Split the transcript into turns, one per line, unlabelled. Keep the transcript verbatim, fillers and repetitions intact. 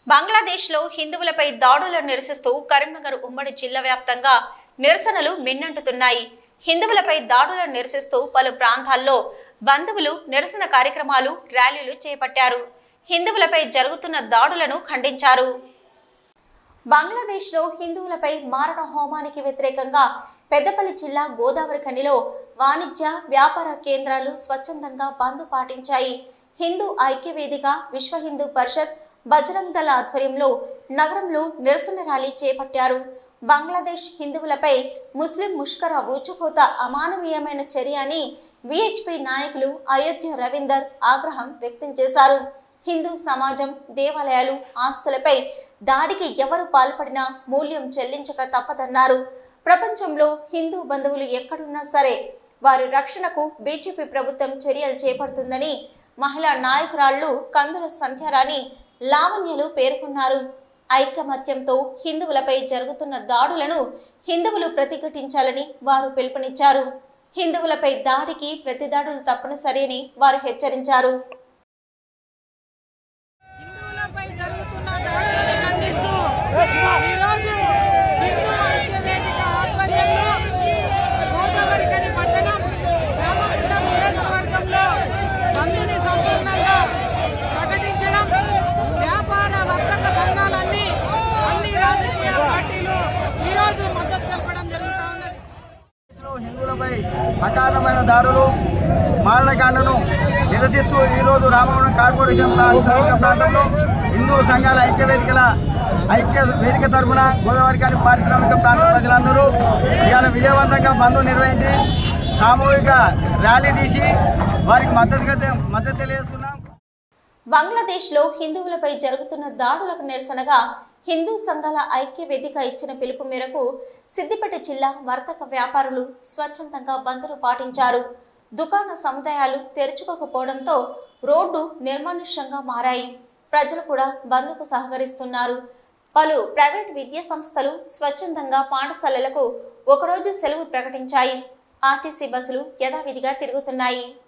బంగ్లాదేశ్లో హిందువులపై దాడులను నిరసిస్తూ కరీంనగర్ ఉమ్మడి జిల్లా వ్యాప్తంగా నిరసనలు మిన్నంటుతున్నాయి. హిందువులపై దాడులను నిరసిస్తూ పలు ప్రాంతాల్లో బంధువులు నిరసన కార్యక్రమాలు, ర్యాలీలు చేపట్టారు. హిందువులపై జరుగుతున్న దాడులను ఖండించారు. బంగ్లాదేశ్లో హిందువులపై మారణ హోమానికి వ్యతిరేకంగా పెద్దపల్లి జిల్లా గోదావరి ఖనిలో వాణిజ్య, వ్యాపార కేంద్రాలు స్వచ్ఛందంగా బంద్ పాటించాయి. హిందూ ఐక్యవేదిక, విశ్వ హిందూ పరిషత్, బజరంగ్ దళ ఆధ్వర్యంలో నగరంలో నిరసన ర్యాలీ చేపట్టారు. బంగ్లాదేశ్ హిందువులపై ముస్లిం ముష్కర ఊచుకోత అమానవీయమైన చర్య అని విహెచ్పి నాయకులు అయోధ్య రవీందర్ ఆగ్రహం వ్యక్తం చేశారు. హిందూ సమాజం, దేవాలయాలు, ఆస్తులపై దాడికి ఎవరు పాల్పడినా మూల్యం చెల్లించక తప్పదన్నారు. ప్రపంచంలో హిందూ బంధువులు ఎక్కడున్నా సరే వారి రక్షణకు బీజేపీ ప్రభుత్వం చర్యలు చేపడుతుందని మహిళా నాయకురాళ్లు కందుల సంధ్యారాణి, లావణ్యలు పేర్కొన్నారు. ఐకమత్యంతో హిందువులపై జరుగుతున్న దాడులను హిందువులు ప్రతిఘటించాలని వారు పిలుపునిచ్చారు. హిందువులపై దాడికి ప్రతిదాడులు తప్పనిసరి అని వారు హెచ్చరించారు.
హిందువులపై అకారణమైన దాడులు, మారణకాండను నిరసిస్తూ ఈరోజు రామగుండం కార్పొరేషన్ సమీప ప్రాంతంలో హిందూ సంఘాల ఐక్య వేదికల ఐక్య వేదిక తరఫున గోదావరి ఖని పారిశ్రామిక ప్రాంత ప్రజలందరూ ఇవాళ విజయవంతంగా బంద్ నిర్వహించి సామూహిక ర్యాలీ తీసి వారికి మద్దతుగా మద్దతు తెలియజేస్తున్నాం.
బంగ్లాదేశ్లో హిందువులపై జరుగుతున్న దాడులకు నిరసనగా హిందూ సంఘాల ఐక్య వేదిక ఇచ్చిన పిలుపు మేరకు సిద్దిపేట జిల్లా వర్తక వ్యాపారులు స్వచ్ఛందంగా బంద్ను పాటించారు. దుకాణ సముదాయాలు తెరుచుకోకపోవడంతో రోడ్డు నిర్మానుష్యంగా మారాయి. ప్రజలు కూడా బంద్కు సహకరిస్తున్నారు. పలు ప్రైవేట్ విద్యా సంస్థలు స్వచ్ఛందంగా పాఠశాలలకు ఒకరోజు సెలవు ప్రకటించాయి. ఆర్టీసీ బస్సులు యథావిధిగా తిరుగుతున్నాయి.